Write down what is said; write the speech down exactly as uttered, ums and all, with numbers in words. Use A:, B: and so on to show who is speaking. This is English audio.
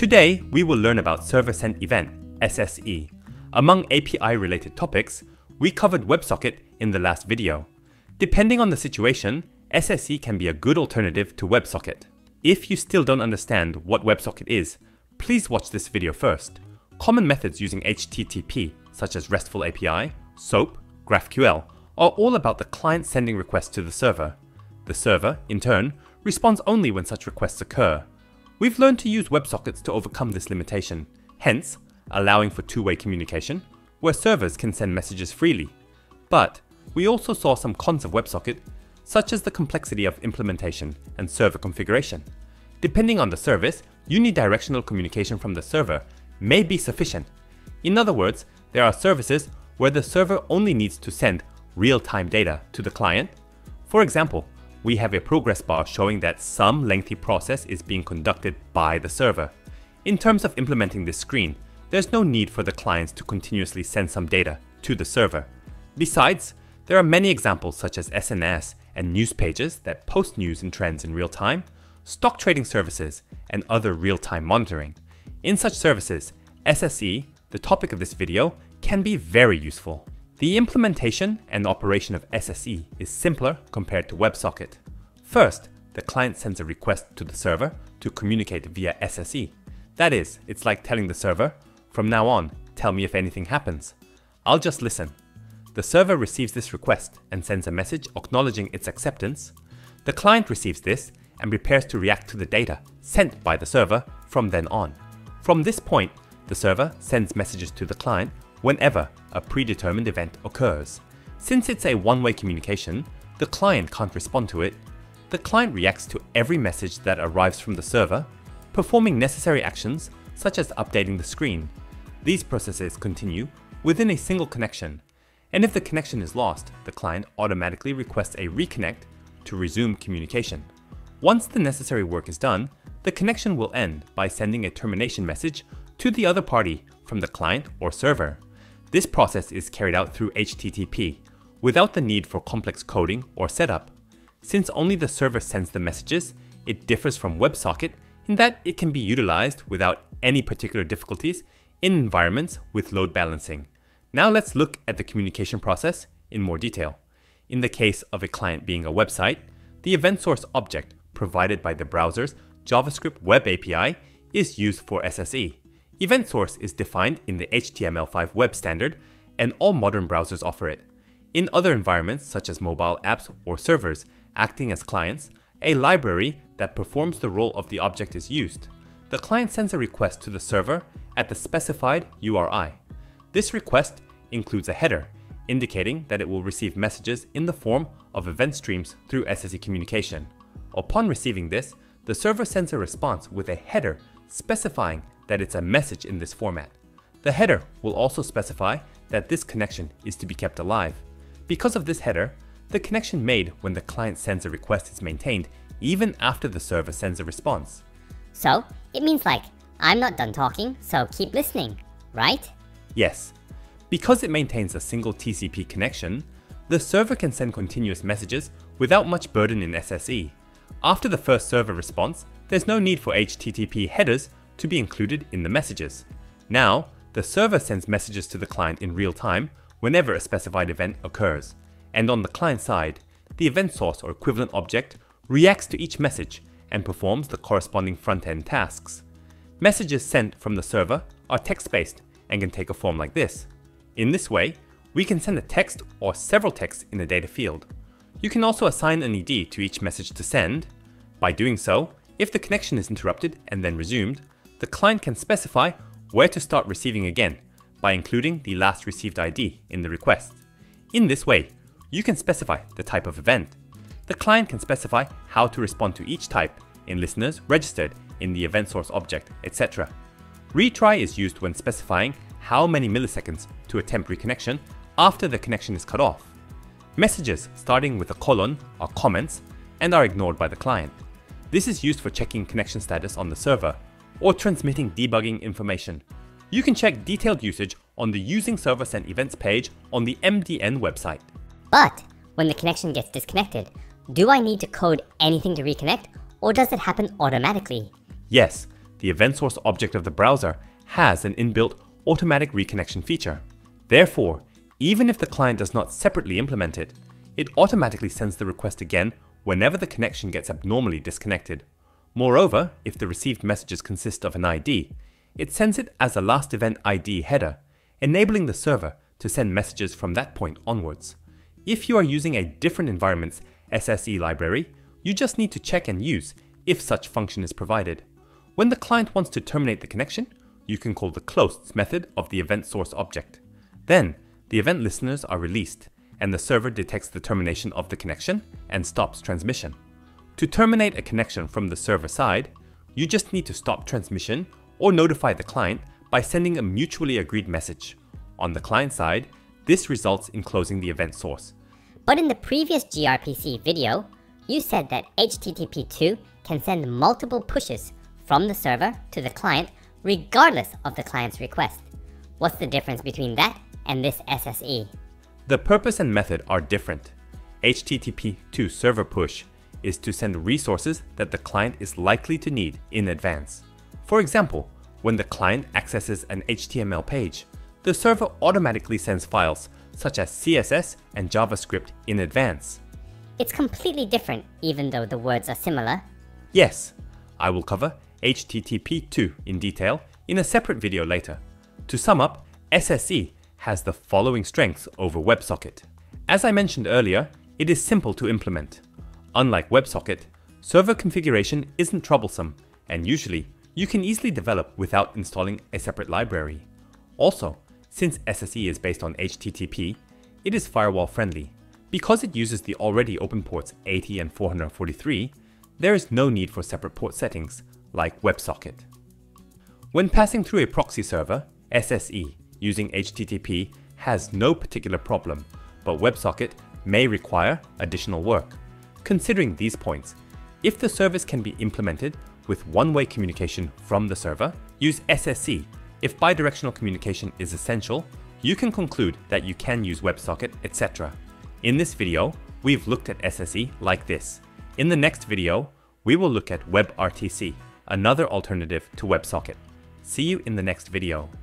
A: Today, we will learn about Server Sent Event, S S E. Among A P I related topics, we covered WebSocket in the last video. Depending on the situation, S S E can be a good alternative to WebSocket. If you still don't understand what WebSocket is, please watch this video first. Common methods using H T T P, such as RESTful A P I, SOAP, GraphQL, are all about the client sending requests to the server. The server, in turn, responds only when such requests occur. We've learned to use WebSockets to overcome this limitation, hence allowing for two-way communication, where servers can send messages freely. But we also saw some cons of WebSocket, such as the complexity of implementation and server configuration. Depending on the service, unidirectional communication from the server may be sufficient. In other words, there are services where the server only needs to send real-time data to the client. For example, we have a progress bar showing that some lengthy process is being conducted by the server. In terms of implementing this screen, there's no need for the clients to continuously send some data to the server. Besides, there are many examples such as S N S and news pages that post news and trends in real time, stock trading services, and other real-time monitoring. In such services, S S E, the topic of this video, can be very useful. The implementation and operation of S S E is simpler compared to WebSocket. First, the client sends a request to the server to communicate via S S E. That is, it's like telling the server, from now on, tell me if anything happens. I'll just listen. The server receives this request and sends a message acknowledging its acceptance. The client receives this and prepares to react to the data sent by the server from then on. From this point, the server sends messages to the client whenever a predetermined event occurs. Since it's a one-way communication, the client can't respond to it. The client reacts to every message that arrives from the server, performing necessary actions such as updating the screen. These processes continue within a single connection, and if the connection is lost, the client automatically requests a reconnect to resume communication. Once the necessary work is done, the connection will end by sending a termination message to the other party from the client or server. This process is carried out through H T T P, without the need for complex coding or setup. Since only the server sends the messages, it differs from WebSocket in that it can be utilized without any particular difficulties in environments with load balancing. Now let's look at the communication process in more detail. In the case of a client being a website, the EventSource object provided by the browser's JavaScript Web A P I is used for S S E. EventSource is defined in the H T M L five web standard, and all modern browsers offer it. In other environments such as mobile apps or servers acting as clients, a library that performs the role of the object is used. The client sends a request to the server at the specified U R I. This request includes a header, indicating that it will receive messages in the form of event streams through S S E communication. Upon receiving this, the server sends a response with a header specifying that it's a message in this format. The header will also specify that this connection is to be kept alive. Because of this header, the connection made when the client sends a request is maintained even after the server sends a response.
B: So, it means like, I'm not done talking, so keep listening, right?
A: Yes. Because it maintains a single T C P connection, the server can send continuous messages without much burden in S S E. After the first server response, there's no need for H T T P headers to be included in the messages. Now, the server sends messages to the client in real time whenever a specified event occurs. And on the client side, the EventSource or equivalent object reacts to each message and performs the corresponding front-end tasks. Messages sent from the server are text-based and can take a form like this. In this way, we can send a text or several texts in a data field. You can also assign an I D to each message to send. By doing so, if the connection is interrupted and then resumed, the client can specify where to start receiving again by including the last received I D in the request. In this way, you can specify the type of event. The client can specify how to respond to each type in listeners registered in the EventSource object, et cetera. Retry is used when specifying how many milliseconds to attempt reconnection after the connection is cut off. Messages starting with a colon are comments and are ignored by the client. This is used for checking connection status on the server or transmitting debugging information. You can check detailed usage on the Using Server Sent Events page on the M D N website.
B: But when the connection gets disconnected, do I need to code anything to reconnect, or does it happen automatically?
A: Yes, the EventSource object of the browser has an inbuilt automatic reconnection feature. Therefore, even if the client does not separately implement it, it automatically sends the request again whenever the connection gets abnormally disconnected. Moreover, if the received messages consist of an I D, it sends it as a last event I D header, enabling the server to send messages from that point onwards. If you are using a different environment's S S E library, you just need to check and use if such function is provided. When the client wants to terminate the connection, you can call the closed method of the EventSource object. Then, the event listeners are released, and the server detects the termination of the connection and stops transmission. To terminate a connection from the server side, you just need to stop transmission or notify the client by sending a mutually agreed message. On the client side, this results in closing the event source.
B: But in the previous gRPC video, you said that H T T P two can send multiple pushes from the server to the client regardless of the client's request. What's the difference between that and this S S E?
A: The purpose and method are different. H T T P two server push is to send resources that the client is likely to need in advance. For example, when the client accesses an H T M L page, the server automatically sends files such as C S S and JavaScript in advance.
B: It's completely different even though the words are similar.
A: Yes, I will cover H T T P two in detail in a separate video later. To sum up, S S E has the following strengths over WebSocket. As I mentioned earlier, it is simple to implement. Unlike WebSocket, server configuration isn't troublesome, and usually you can easily develop without installing a separate library. Also, since S S E is based on H T T P, it is firewall friendly. Because it uses the already open ports eighty and four forty-three, there is no need for separate port settings like WebSocket. When passing through a proxy server, S S E using H T T P has no particular problem, but WebSocket may require additional work. Considering these points, if the service can be implemented with one-way communication from the server, use S S E. If bidirectional communication is essential, you can conclude that you can use WebSocket, et cetera. In this video, we've looked at S S E like this. In the next video, we will look at WebRTC, another alternative to WebSocket. See you in the next video.